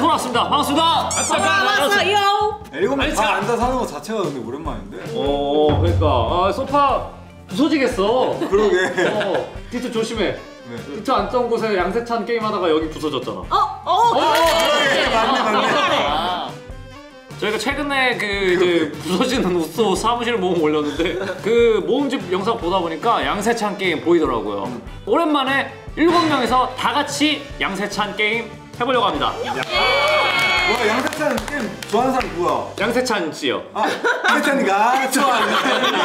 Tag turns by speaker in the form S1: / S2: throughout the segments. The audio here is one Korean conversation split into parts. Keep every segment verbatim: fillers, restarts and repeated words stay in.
S1: 돌아왔습니다. 반갑습니다.
S2: 안녕하세요.
S3: 일곱 명 다 앉아 사는 거 자체가 근데 오랜만인데.
S1: 어, 그러니까 아, 소파 부서지겠어.
S3: 그러게.
S1: 어, 디트 조심해.
S3: 네.
S1: 디트 앉던 곳에 양세찬 게임 하다가 여기 부서졌잖아.
S2: 어, 어,
S3: 맞네 맞네.
S1: 저희가 최근에 그 이제 부서지는 우소 사무실 모임 올렸는데 그 모음집 영상 보다 보니까 양세찬 게임 보이더라고요. 음. 오랜만에 일곱 명이서 다 같이 양세찬 게임 해보려고 합니다.
S3: 뭐야 양세찬 게임 좋아하는 사람 누구야?
S1: 양세찬 씨요.
S3: 아 양세찬이가 좋아하는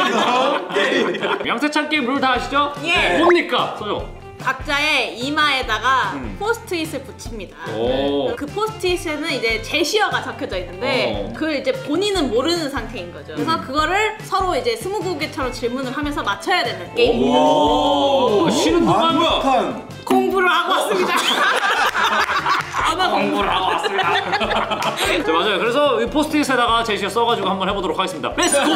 S1: 양세찬 게임 룰 다 아시죠?
S2: 예.
S1: 뭡니까 소영?
S2: 각자의 이마에다가
S1: 음.
S2: 포스트잇을 붙입니다.
S1: 오.
S2: 그 포스트잇에는 이제 제시어가 적혀져 있는데
S1: 어.
S2: 그걸 이제 본인은 모르는 상태인 거죠. 그래서
S1: 음.
S2: 그거를 서로 이제 스무고개처럼 질문을 하면서 맞춰야 되는 게임입니다.
S1: 오. 쉬는 동안
S3: 완벽한
S2: 공부를 하고 왔습니다. 아마
S1: 공부를 하고 왔습니다. 네, 맞아요. 그래서 이 포스트잇에다가 제시어 써가지고 한번 해보도록 하겠습니다. 렛츠고!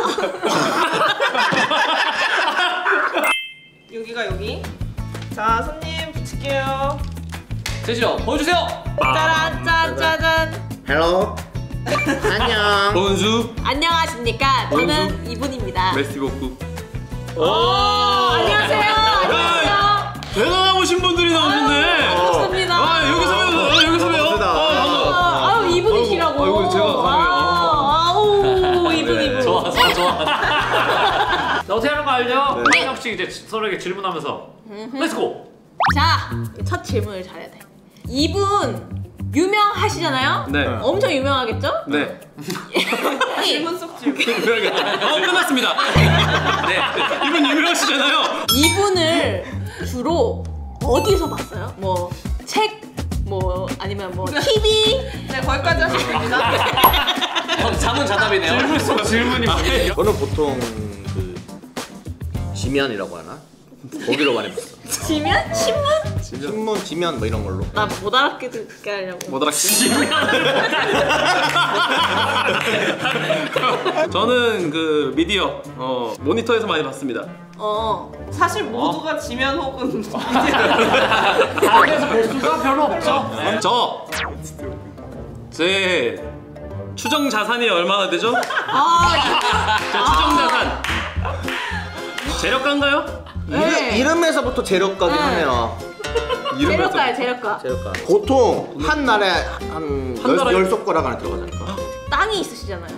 S4: 여기가 여기. 자, 손님 붙일게요.
S1: 제시어 보여주세요.
S2: 짜란 짠짜잔.
S5: 헬로. 안녕.
S1: 본수
S2: 안녕하십니까? 저는 이분입니다.
S1: 메시보쿠.
S2: 오, 안녕하세요. 안녕하세요.
S1: 대단하신 분들이 나오셨네.
S2: 반갑습니다.
S1: 아 여기서 봬요. 아, 여기서 봬요.
S5: 반갑습니다.
S1: 아, 반가워.
S2: 아유 이분이시라고.
S1: 아이고, 제가 감히,
S2: 아우 이분 이분.
S1: 좋아, 좋아, 좋아. 자, 어떻게 하는 거 알죠? 한
S2: 네.
S1: 명씩 이제 서로에게 질문하면서 렛츠고!
S2: 자, 첫 질문을 잘해야 돼. 이분 유명하시잖아요?
S1: 네.
S2: 엄청 유명하겠죠?
S1: 네.
S4: 질문 속 질문.
S1: 어, 끝났습니다. 네. 이분 유명하시잖아요.
S2: 이분을 주로 어디서 봤어요? 뭐 책, 뭐 아니면 뭐 티비?
S4: 네, 거기까지 하시면 됩니다.
S1: 자문 자답이네요. 질문 속 질문이 뭐예요?
S5: 저는 보통 그 지면이라고 하나? 거기로 많이 봤어.
S2: 지면? 신문?
S5: 신문 지면 뭐 이런 걸로.
S2: 나 못 알아듣게 듣게 하려고.
S1: 못 알아듣지. 저는 그 미디어 어, 모니터에서 많이 봤습니다.
S2: 어.
S4: 사실 모두가 지면 혹은
S1: 밖에서 볼 수가 별로 없죠. 저 제 추정 자산이 얼마나 되죠?
S2: 아,
S1: 제 추정 자산 재력가인가요?
S2: 네.
S5: 이름, 이름에서부터 재력가긴
S2: 네.
S5: 하네요.
S2: 재력가야 재력가.
S5: 재력가. 보통 한 날에 한 열,
S1: 나라에-
S5: 열 손가락 안에 들어가자니까.
S2: 땅이 있으시잖아요.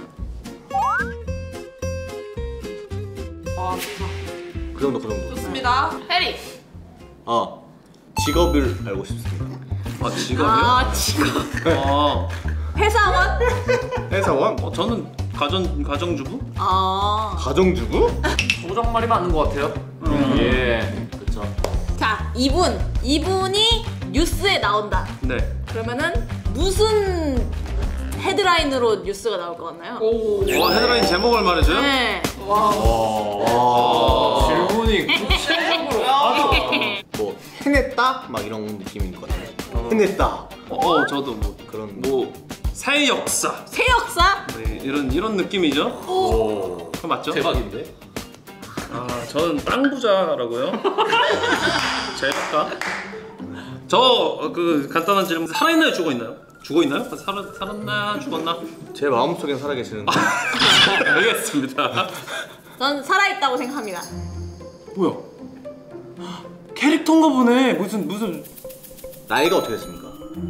S4: 아, 좋다.
S5: 그 정도 그 정도.
S4: 좋습니다. 해리.
S5: 어. 직업을 알고 싶습니다.
S1: 아 직업이요?
S2: 아, 지금
S1: 아,
S2: 회사원?
S5: 회사원?
S1: 어, 저는 가정 가정주부?
S2: 아.
S5: 가정주부?
S1: 소정말이 맞는 것 같아요. 음. 예.
S5: 그쵸.
S2: 자, 이분. 이분이 뉴스에 나온다.
S1: 네.
S2: 그러면은 무슨 헤드라인으로 뉴스가 나올 것 같나요?
S4: 오.
S1: 와 헤드라인 제목을 말해줘요?
S2: 네.
S4: 와.
S1: 아, 질문이 구체적으로 아주.
S5: 뭐 해냈다? 막 이런 느낌인 것 같아요. 해냈다.
S1: 어, 어 저도 뭐
S5: 그런.
S1: 뭐 새 역사.
S2: 새 역사?
S1: 네, 이런 이런 느낌이죠.
S2: 오.
S1: 그거 맞죠?
S6: 대박인데?
S1: 아 저는 땅 부자라고요? 재력가? 저 그 간단한 질문 살아있나요 죽어 있나요? 죽어 있나요? 살아 살았나 죽었나?
S5: 제 마음속엔 살아계시는데.
S1: 알겠습니다.
S2: 전 살아있다고 생각합니다.
S1: 뭐야? 캐릭터인가 보네. 무슨 무슨.
S5: 나이가 어떻게 됐습니까?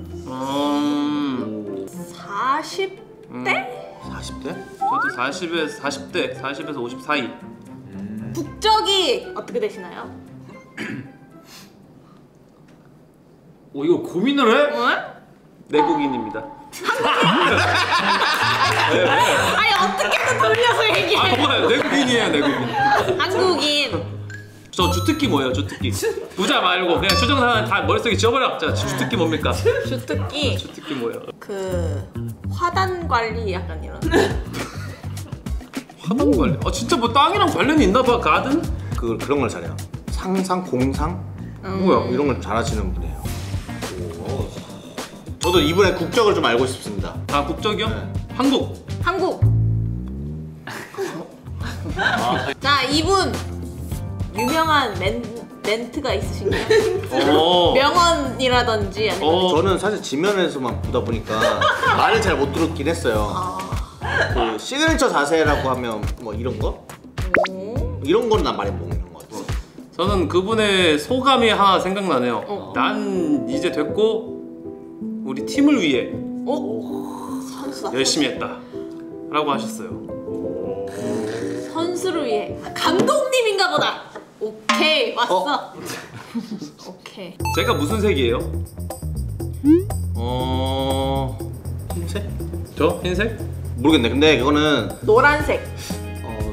S1: 음.
S2: 사십 대?
S5: 사십 대?
S1: 저도 사십에서 사십 대, 사십에서 오십 사이.
S2: 국적이 어떻게 되시나요?
S1: 오 이거 고민을 해?
S2: 어?
S1: 내국인입니다.
S2: 아니 어떻게든 돌려서 얘기해.
S1: 아 뭐야 내국인이에요 내국인.
S2: 한국인.
S1: 저 주특기 뭐예요 주특기? 부자 말고 그냥 추정사는 다 머릿속에 지워버려. 자 주특기 뭡니까?
S2: 주특기.
S1: 주특기 뭐예요?
S2: 그 화단 관리 약간 이런.
S1: 화단 관리. 아 진짜 뭐 땅이랑 관련이 있나 봐. 가든?
S5: 그 그런 걸 잘해요. 상상, 공상?
S1: 뭐야?
S5: 이런 걸 잘하시는 분이에요. 오. 저도 이분의 국적을 좀 알고 싶습니다.
S1: 아 국적이요?
S5: 네.
S1: 한국.
S2: 한국. 자 이분 유명한 멘, 멘트가 있으신가요?
S1: 오.
S2: 명언 지면이라든지 아니면
S1: 어.
S5: 저는 사실 지면에서만 보다 보니까 말을 잘 못 들었긴 했어요.
S2: 아.
S5: 그 시그니처 자세라고 하면 뭐 이런 거?
S2: 오.
S5: 이런 거는 난 많이 먹는 것 같아요.
S1: 저는 그분의 소감이 하나 생각나네요.
S2: 어.
S1: 난 이제 됐고 우리 팀을 위해
S2: 어? 선수다.
S1: 열심히 했다 라고 하셨어요.
S2: 선수를 위해 아, 감독님인가 보다. 오케이 왔어. 오케이.
S1: 제가 무슨 색이에요?
S5: 어... 흰색?
S1: 저? 흰색?
S5: 모르겠네. 근데 그거는
S2: 노란색.
S5: 어...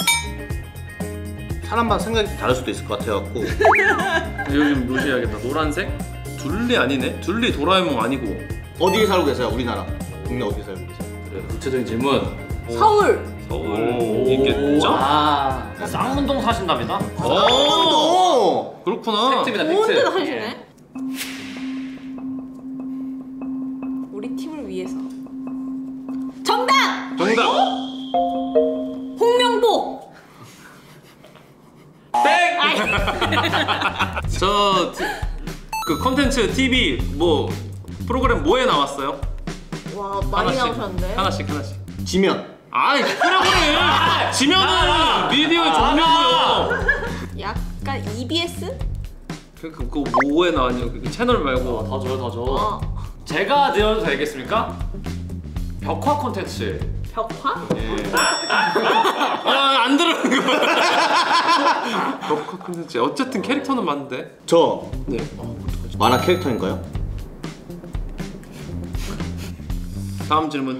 S5: 사람마다 생각이 다를 수도 있을 것 같아갖고
S1: 요즘 묘시해야겠다. 노란색? 둘리 아니네? 둘리 도라에몽 아니고.
S5: 어디에 살고 계세요? 우리나라 국내 어디에 살고 계세요?
S6: 그래, 구체적인 질문.
S2: 서울.
S1: 서울 있겠죠?
S6: 아,
S1: 쌍문동 사신답니다.
S5: 오!
S1: 오 그렇구나.
S6: 팩트입니다,
S2: 좋은 데다
S6: 팩트.
S2: 하시네. 우리 팀을 위해서. 정답.
S1: 정답.
S2: 홍명보.
S1: 땡. 저 그 컨텐츠 티비 뭐 프로그램 뭐에 나왔어요?
S2: 와 많이
S1: 하나씩
S2: 나오셨는데.
S1: 하나씩 하나씩.
S5: 지면.
S1: 아이 프로그램 지면은 미디어의 종류고요.
S2: 약간 이비에스?
S1: 그, 그, 그 뭐에 나왔냐 그 채널 말고.
S6: 더 줘요, 더 줘.
S2: 어.
S6: 제가 드려도 되겠습니까? 벽화 콘텐츠.
S2: 벽화?
S1: 아안 들어는 거. 벽화 콘텐츠 어쨌든 캐릭터는 맞는데.
S5: 저
S1: 네.
S5: 만화 캐릭터인가요?
S1: 다음 질문.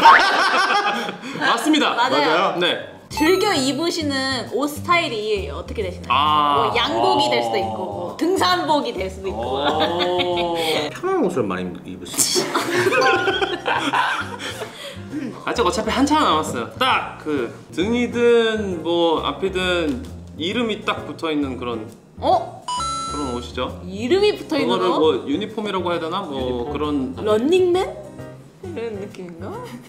S1: 맞습니다.
S2: 맞아요.
S1: 네.
S2: 즐겨 입으시는 옷 스타일이 어떻게 되시나요?
S1: 아.
S2: 뭐 양복이 될 수도 있고 뭐 등산복이 될 수도 있고.
S6: 오.
S5: 편한 옷을 많이 입으시죠.
S1: 아직 어차피 한참 남았어요. 딱 그 등이든 뭐 앞이든 이름이 딱 붙어 있는 그런
S2: 어?
S1: 그런 옷이죠.
S2: 이름이 붙어 있는
S1: 그거를
S2: 거?
S1: 뭐 유니폼이라고 해야 되나? 뭐 그런
S2: 런닝맨? 이런 느낌인가?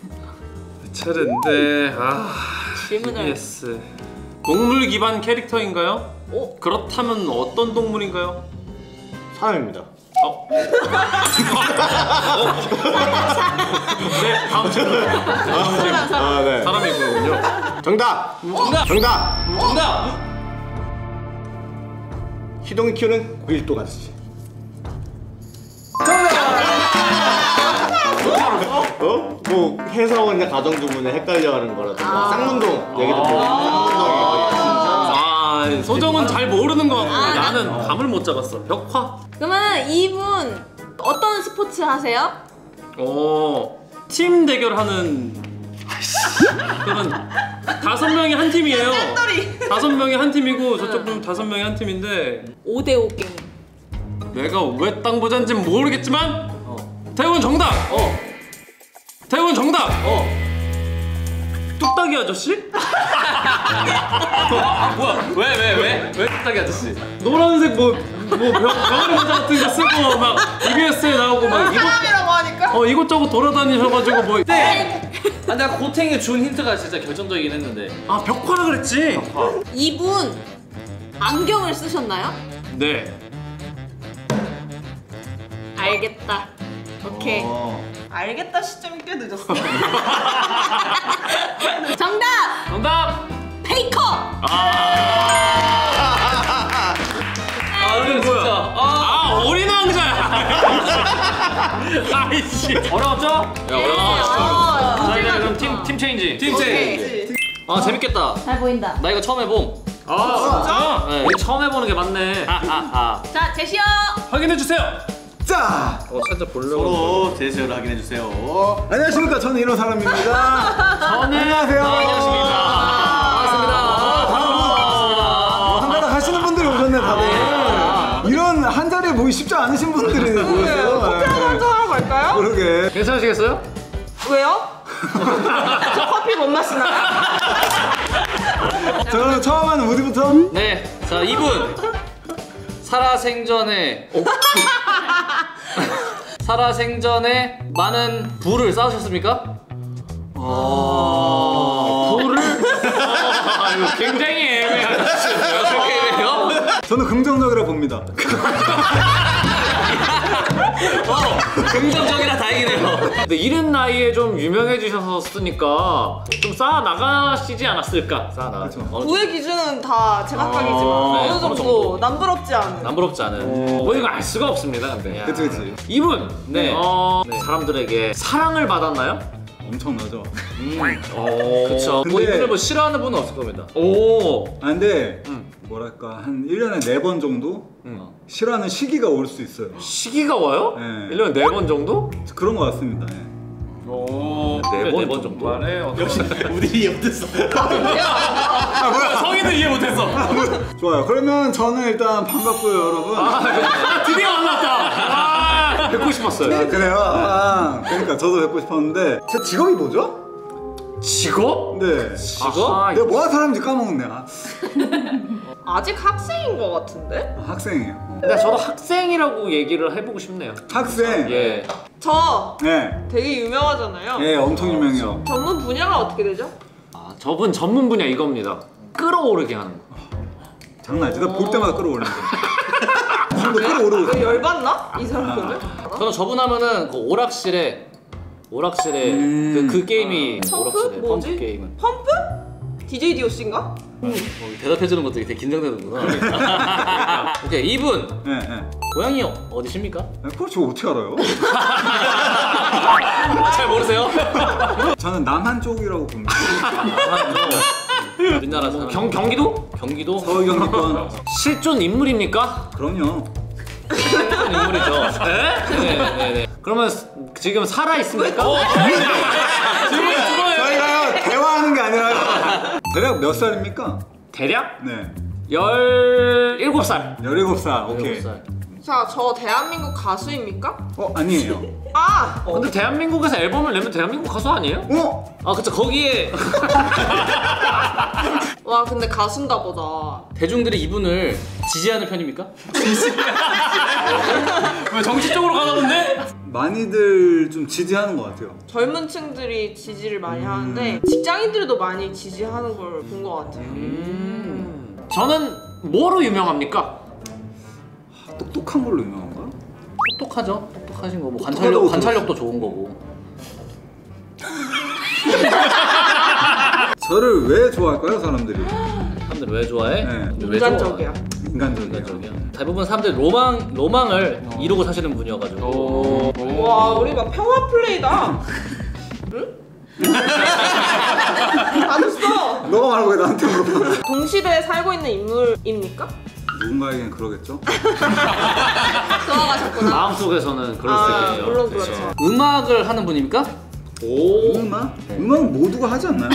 S1: 차례인데 아
S2: 질문을.
S1: 티비에스 동물 기반 캐릭터인가요?
S2: 오.
S1: 그렇다면 어떤 동물인가요?
S5: 사람입니다.
S1: 어? 네 다음 질문.
S2: 사람 사람.
S5: 아 네.
S1: 사람이군요.
S5: 정답.
S6: 정답!
S5: 정답.
S6: 정답!
S5: 희동이 키우는 고일도 가지. 어? 뭐 회사원이나 가정주부는 헷갈려하는 거라든가
S2: 아.
S5: 쌍문동 얘기도 들으면 쌍문동이 거의
S1: 아 소정은 잘 모르는 것 같고
S2: 아,
S1: 나는 감을 못 잡았어. 벽화?
S2: 그러면 이분 어떤 스포츠 하세요?
S1: 어, 팀 대결하는 그런 다섯 명이 한 팀이에요. 다섯 명이 한 팀이고 저쪽 분 다섯 명이 한 팀인데
S2: 오 대 오 게임.
S1: 내가 왜 땅 부자인지 모르겠지만 태훈 정답.
S6: 어,
S1: 태훈 정답.
S6: 어.
S1: 뚝딱이 아저씨?
S6: 뭐야? 왜, 왜, 왜? 왜 뚝딱이 아저씨?
S1: 노란색 뭐뭐 병아리 모자 같은 거 쓰고 막 이비에스에 나오고 막 이것
S4: 사람이라고 하니까.
S1: 어 이것저것 돌아다니셔가지고 뭐
S6: 네! 아, 내가 고탱이 준 힌트가 진짜 결정적이긴 했는데.
S1: 아 벽화라 그랬지.
S2: 이분 안경을 쓰셨나요?
S1: 네.
S2: 알겠다. 오케이.
S5: 어.
S4: 알겠다 시점이 꽤 늦었어.
S2: 정답!
S6: 정답!
S2: 페이커!
S1: 아
S6: 이거 진짜. 아,
S1: 아 어린 왕자야. 아이씨.
S6: 어려웠죠? 야, 어려웠어.
S2: 어,
S6: 자, 이제 그럼 팀, 팀 체인지. 팀
S4: 오케이.
S6: 아, 재밌겠다.
S2: 잘 보인다.
S6: 나 이거 처음 해봄.
S1: 아
S6: 네, 이거 처음 해보는 게 맞네.
S1: 아아아.
S2: 자, 제시어!
S1: 확인해 주세요.
S3: 자,
S1: 어 살짝 보려고.
S5: 서로 제시어를 확인해 주세요.
S3: 안녕하십니까. 저는 이런 사람입니다.
S1: 저는
S3: 안녕하세요.
S6: 반갑습니다.
S3: 어, 한가닥 하시는 분들이 오셨네, 다들. 이런 한 자리에 모이 쉽지 않으신 분들이 모였어요.
S4: 커피 한잔 하러 갈까요?
S3: 그러게.
S1: 괜찮으시겠어요?
S4: 왜요? 저 커피 못 마시나요?
S3: 저는 처음 하는 우디부터.
S6: 네, 자, 이분. 살아생전에. 오. 살아생전에 많은 부를 쌓으셨습니까?
S1: 아 불을. 아 이거 굉장히 애매하다.
S6: 어떻게 해요?
S3: 저는 긍정적이라 봅니다.
S6: 긍정적이라 다행이네요.
S1: 근데 이른 나이에 좀 유명해지셨으니까 좀 쌓아 나가시지 않았을까?
S6: 자, 나
S3: 그쵸.
S6: 어느
S4: 부의 기준은 다 제각각이지만
S1: 아,
S6: 네,
S4: 어느
S6: 어느
S4: 정도
S6: 정도.
S4: 남부럽지 않은.
S6: 남부럽지 않은.
S1: 뭐 이거 알 수가 없습니다. 근데
S6: 야.
S3: 그치 그치.
S1: 이분
S6: 네.
S1: 어,
S6: 네.
S1: 사람들에게 사랑을 받았나요?
S3: 엄청나죠.
S1: 오,
S6: 그쵸. 뭐
S3: 근데-
S6: 이분을 뭐 싫어하는 분은 없을 겁니다.
S1: 오,
S3: 아 근데
S1: 음.
S3: 뭐랄까 한 일 년에 네 번 정도
S1: 음.
S3: 싫어하는 시기가 올 수 있어요.
S1: 시기가 와요?
S3: 네.
S1: 일 년에 네 번 정도?
S3: 그런 것 같습니다. 예.
S1: 오,
S6: 네 번
S1: 번
S6: 정도.
S1: 만에
S5: 역시 우리 이해 못했어.
S1: 성인은 이해 못했어.
S3: 좋아요. 그러면 저는 일단 반갑고요, 여러분.
S1: 아, 드디어 만났다. 아, 뵙고 싶었어요.
S3: 아, 그래요? 아, 그러니까 저도 뵙고 싶었는데 제 직업이 뭐죠?
S1: 직업?
S3: 네.
S1: 직업? 아하,
S3: 내가 뭐 하는 사람인지 까먹었네. 아,
S4: 아직 학생인 것 같은데?
S3: 아, 학생이에요. 어.
S1: 근데 저도 학생이라고 얘기를 해보고 싶네요.
S3: 학생.
S1: 예.
S4: 저
S3: 네.
S4: 되게 유명하잖아요.
S3: 예, 엄청 유명해요.
S4: 전문 분야가 어떻게 되죠?
S1: 아, 저분 전문 분야 이겁니다. 끌어오르게 하는 거.
S3: 장난 아니지. 나볼 때마다 끌어올리는 거. 지금도 끌어오르고
S4: 왜
S3: 있어.
S4: 열받나? 이 사람들은?
S6: 저는 저분 하면은 그 오락실에 오락실에
S3: 음.
S6: 그, 그 게임이
S4: 펌프?
S6: 오락실에
S4: 뭐지?
S6: 펌프 게임은
S4: 펌프? 디제이 디오씨인가?
S6: 어, 대답해주는 것들이 되게 긴장되는구나. 오케이 이분
S3: 네, 네.
S6: 고향이 어디십니까?
S3: 그걸 저 어떻게 알아요?
S6: 잘 모르세요?
S3: 저는 남한 쪽이라고 봅니다.
S6: 우리나라 사람.
S1: 경, 경기도?
S6: 경기도
S3: 서울 경기권.
S1: 실존 인물입니까?
S3: 그럼요.
S6: 실존 인물이죠.
S1: 네?
S6: 네네네.
S1: 그러면 스- 지금 살아 있습니까?
S3: 저희가요 대화하는 게 아니라요. 대략 몇 살입니까?
S1: 대략
S3: 네.
S1: 열일곱 살.
S3: 열일곱 살. 오케이.
S6: 일곱 살.
S4: 자, 저 대한민국 가수입니까?
S3: 어 아니에요.
S4: 아!
S1: 근데 대한민국에서 앨범을 내면 대한민국 가수 아니에요?
S3: 어?
S6: 아 그쵸 거기에
S4: 와, 근데 가수인가 보다.
S6: 대중들이 이분을 지지하는 편입니까?
S1: 왜 정치적으로 가나 본데?
S3: 많이들 좀 지지하는 것 같아요.
S4: 젊은 층들이 지지를 많이
S3: 음.
S4: 하는데 직장인들도 많이 지지하는 걸 본 것 같아요.
S1: 저는 뭐로 유명합니까?
S3: 똑똑한 걸로 유명한가?
S6: 똑똑하죠. 똑똑하신 거고 뭐
S3: 똑똑하다고
S6: 관찰력 관찰력도 좋은 거고.
S3: 저를 왜 좋아할까요, 사람들이?
S6: 사람들 왜 좋아해?
S3: 네.
S6: 왜 좋아?
S4: 인간적이야.
S3: 인간적이에요.
S6: 인간적이야. 대부분 사람들이 로망 로망을 이루고 사시는 분이어가지고.
S4: 와, 우리 막 평화 플레이다. 응? 받았어.
S3: 너가 말하고 왜 나한테 물어봐?
S4: 동시대에 살고 있는 인물입니까?
S3: 누군가에겐 그러겠죠?
S4: 돌아가셨구나.
S1: 마음속에서는 그럴 수
S4: 아,
S1: 있겠죠.
S4: 물론 그렇죠.
S6: 음악을 하는 분입니까?
S1: 오.
S3: 음악? 음악은 모두가 하지 않나요?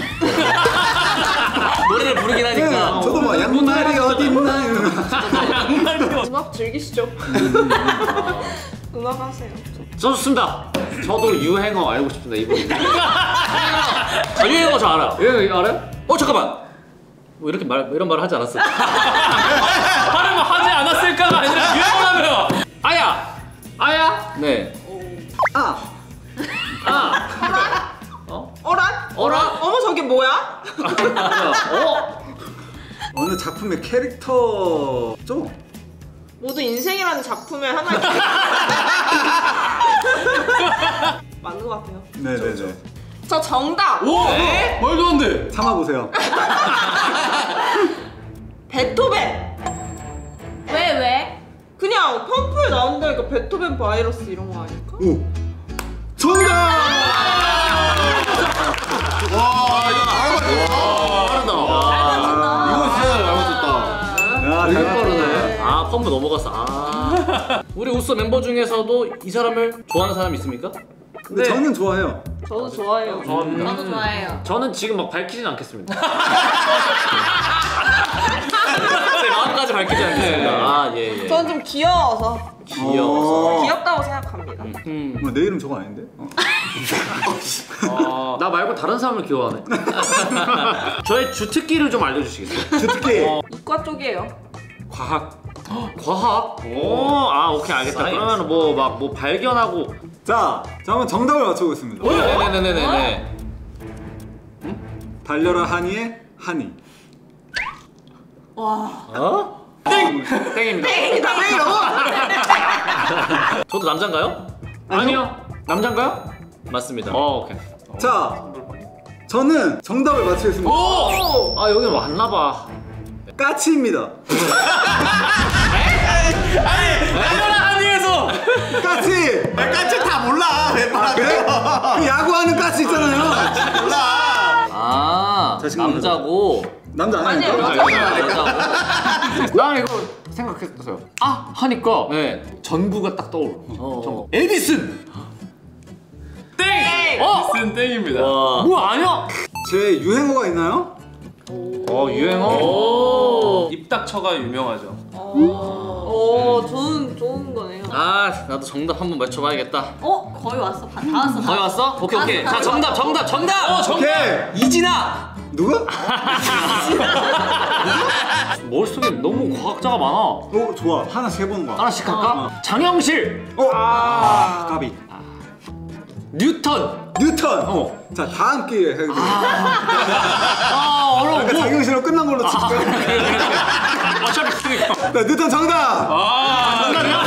S6: 노래를 부르긴
S3: 네,
S6: 하니까.
S3: 저도 막 양말이 어딨나 이러면
S4: 음악 즐기시죠. 음악 하세요.
S1: 저 좋습니다. 저도 유행어 알고 싶습니다. 이분.
S6: 아, 유행어 저 알아요.
S1: 유행어 알아요?
S6: 어 잠깐만. 뭐 이렇게 말 이런 말을 하지 않았어.
S1: 발음을 하지 않았을까가 아니라 유행어라며. 아야, 아야.
S6: 네.
S3: 아!
S1: 아.
S4: 어란?
S1: 어란?
S4: 어머, 저게 뭐야?
S1: 어?
S3: 어느 작품의 캐릭터죠?
S4: 모두 인생이라는 작품의 하나의 맞는 것 같아요.
S3: 네네네.
S4: 저 정답!
S1: 오. 말도 안 돼.
S3: 참아보세요.
S4: 베토벤!
S2: 왜 왜?
S4: 그냥 펌프에 나온다니까 베토벤 바이러스 이런 거 아닐까?
S3: 오! 정답! 와, 이거
S1: 빠르다.
S3: 이거 진짜 잘 맞췄다. 야, 잘 맞췄네.
S6: 아 펌프 넘어갔어. 아. 우리 우스 멤버 중에서도 이 사람을 좋아하는 사람 있습니까?
S3: 근데 저는 좋아해요.
S4: 저도 좋아해요.
S2: 저도 좋아해요.
S1: 저는 지금 막 밝히진 않겠습니다.
S6: 제 마음까지 밝히지 않겠습니다. 아 예 예.
S4: 저는 좀 귀여워서
S6: 귀여워서.
S3: 어.
S4: 귀엽다고 생각합니다.
S6: 음.
S3: 뭐, 내 이름 저거 아닌데? 어.
S1: 어, 나 말고 다른 사람을 귀여워하네. 저의 주특기를 좀 알려주시겠어요?
S3: 주특기.
S4: 이과 쪽이에요.
S3: 과학.
S1: 과학? 오, 아 오케이 알겠다.
S6: 사이언스.
S1: 그러면 뭐 막 뭐 발견하고
S3: 자, 자 한번 정답을 맞춰보겠습니다.
S6: 네네네네네.
S3: 달려라 하니의 하니.
S4: 와.
S6: 어?
S1: 땡! 땡입니다.
S4: 땡이다, 왜 이러고?
S6: 저도 남잔가요?
S1: 아니요. 남잔가요?
S6: 맞습니다.
S1: 어, 오케이.
S3: 자, 저는 정답을 맞추겠습니다.
S1: 오! 아, 여기 왔나봐.
S3: 까치입니다.
S1: 아니에서!
S3: 까치!
S5: 나 까치 다 몰라. 왜 말아?
S3: 그래? 그 야구하는 까치 있잖아요.
S5: 몰라.
S6: 아,
S3: 자신감
S6: 남자고.
S3: 남자
S2: 아니요,
S3: 아니니까?
S2: 맞아요.
S6: 남자고.
S1: 난 이거 생각했어요. 아! 하니까
S6: 네.
S1: 전부가 딱 떠오르.
S6: 어.
S1: 전 에디슨! 땡! 어!
S7: 쓴 땡입니다.
S6: 와.
S1: 뭐야, 아니야?
S3: 제 유행어가 있나요?
S1: 어, 유행어?
S6: 오.
S7: 입닥쳐가 유명하죠.
S2: 오, 좋은 좋은 거네요.
S6: 아, 나도 정답 한번 맞춰봐야겠다.
S2: 어, 거의 왔어. 다, 다 왔어.
S6: 거의 왔어? 오케이, 오케이. 자, 정답, 정답, 정답!
S7: 어, 정답!
S3: 오케이.
S6: 이진아!
S3: 누구?
S1: 머릿속에 너무 과학자가 많아.
S3: 오, 좋아. 하나씩 해보는 거야.
S1: 하나씩 할까? 장영실!
S3: 어? 아, 까비.
S1: 뉴턴!
S3: 뉴턴.
S1: 어.
S3: 자, 다음 기회에 해볼게요.
S1: 아, 어려워.
S3: 그러니까 자격실로 끝난 걸로 칠까?
S1: 어차피 그니까.
S3: 자, 뉴턴 정답.
S7: 아,
S1: 정답이야?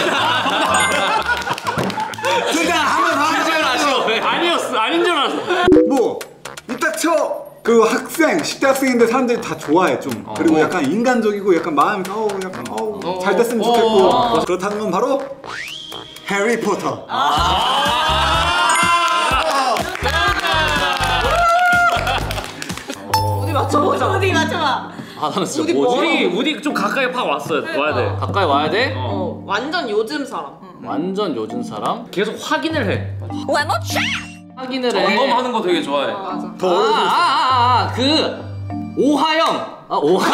S3: 진짜 한번 더 하죠.
S1: 아니었어. 아닌 줄 알았어.
S3: 뭐 이딱 쳐. 그 학생, 십 대 학생인데 사람들이 다 좋아해 좀. 그리고 약간 인간적이고 약간 마음이 어우 약간 어우 잘 됐으면 좋겠고. 그렇다는 건 바로 해리포터.
S2: 어디 맞춰보자. 어디 맞춰봐.
S6: 아, 나는 진짜
S2: 우리
S6: 뭐지?
S1: 우리 우리 좀 가까이 팍 왔어요. 와야 돼.
S6: 가까이 와야 돼?
S4: 어, 완전 요즘 사람.
S6: 완전 요즘 사람?
S1: 계속 확인을 해.
S6: 확인을 해.
S7: 점검하는 거 되게 좋아해.
S4: 맞아.
S3: 더
S6: 아,
S3: 어려워.
S6: 아, 아, 아, 그 오하영. 아, 오하영.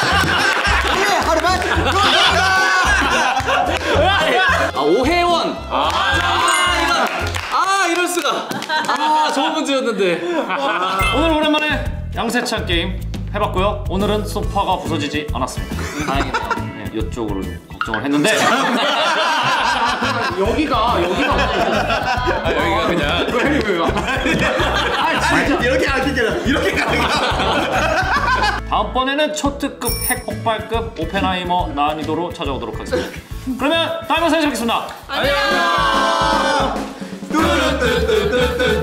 S6: 아, 오혜원. 아, 이런. 아, 이럴 수가. 아, 좋은 문제였는데.
S1: 오늘 오랜만에 양세찬 게임 해봤고요. 오늘은 소파가 부서지지 않았습니다.
S6: 다행이네요.
S1: 네, 이쪽으로 좀 걱정을 했는데 여기가 여기가
S7: 아, 여기가 그냥.
S1: 왜 왜요? 아 진짜.
S5: 이렇게 가르치게 이렇게 가르치게.
S1: 다음번에는 초특급 핵 폭발급 오펜하이머 난이도로 찾아오도록 하겠습니다. 그러면 다음 영상에서 뵙겠습니다.
S3: 뚜루뚜뚜뚜뚜.